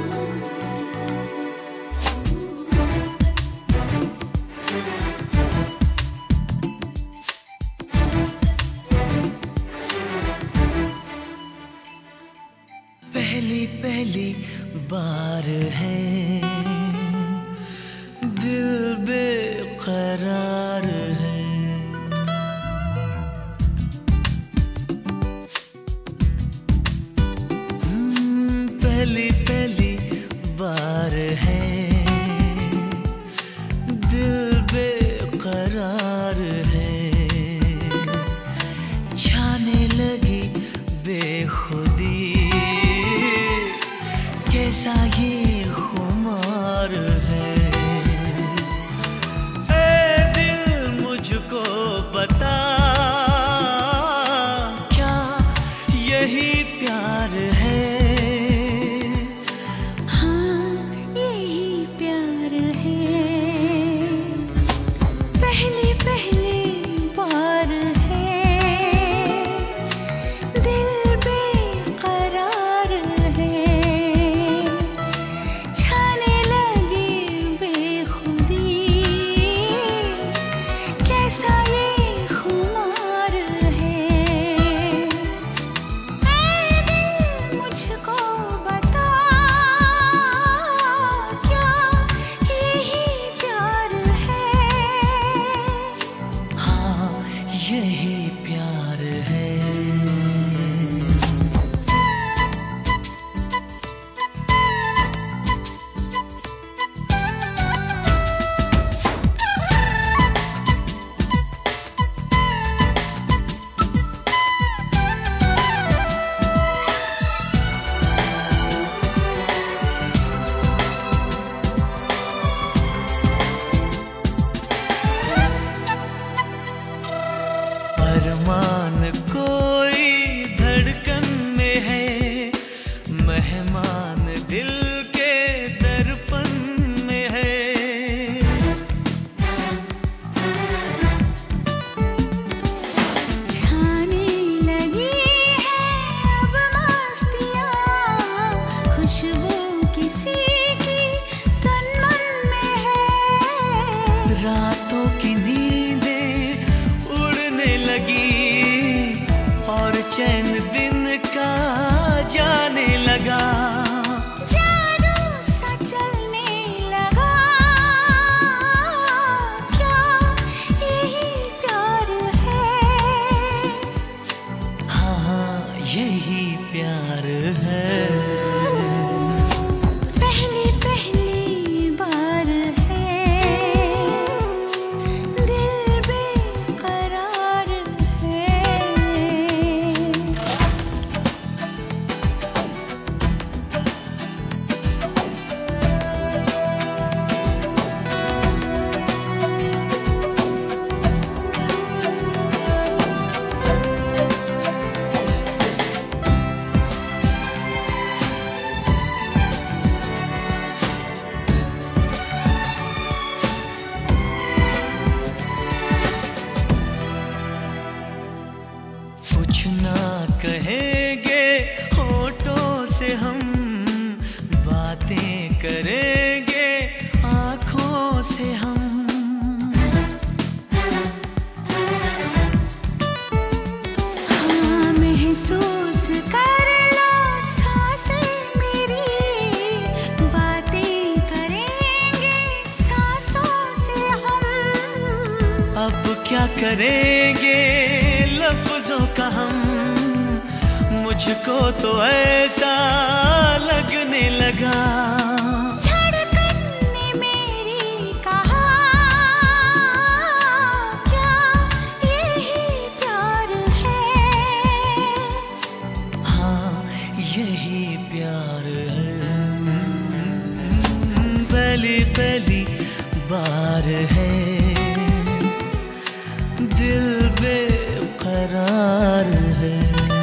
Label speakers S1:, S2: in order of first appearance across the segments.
S1: पहली पहली बार है दिल बेकरार है। पहली पहली बार है दिल बेकरार है। छाने लगी बेखुदी कैसा ये खुमार है। ऐ दिल मुझको बता क्या यही प्यार है।
S2: हाँ यही प्यार है। पहली पहली बार है दिल बेकरार है। छाने लगी बेखुदी कैसा ये खुमार है। ऐ दिल मुझको बता क्या यही प्यार है।
S1: हाँ यही प्यार है। अरमान कोई धड़कन में है, मेहमान दिल के दर्पण में है।
S2: छाने लगी है अब मस्तियाँ, खुशबू किसी की तन मन में है।
S1: रातों की नींदें उड़ने लगी और चैन दिन का जाने लगा।
S2: जादू सा चलने लगा क्या यही प्यार है।
S1: हाँ यही प्यार है।
S2: पहली पहली बार है दिल बेकरार है।
S1: कुछ ना कहेंगे होठों से हम, बातें करेंगे आँखों से हम।
S2: हाँ महसूस कर लो सांसें मेरी, बातें करेंगे सांसों से हम।
S1: अब क्या करेंगे लफ्जों का हम, मुझको तो ऐसा लगने लगा।
S2: धड़कन ने मेरी कहा क्या यही प्यार है।
S1: हाँ यही प्यार है। पहली पहली बार है दिल बेकरार है।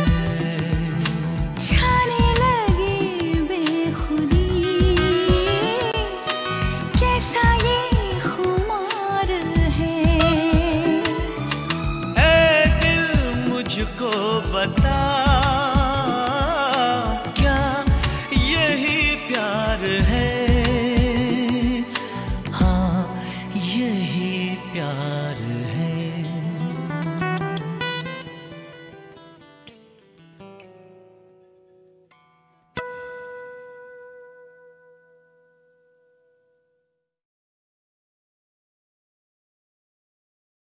S2: छाने लगी बेखुदी कैसा ये खुमार है।
S1: ऐ दिल मुझको बता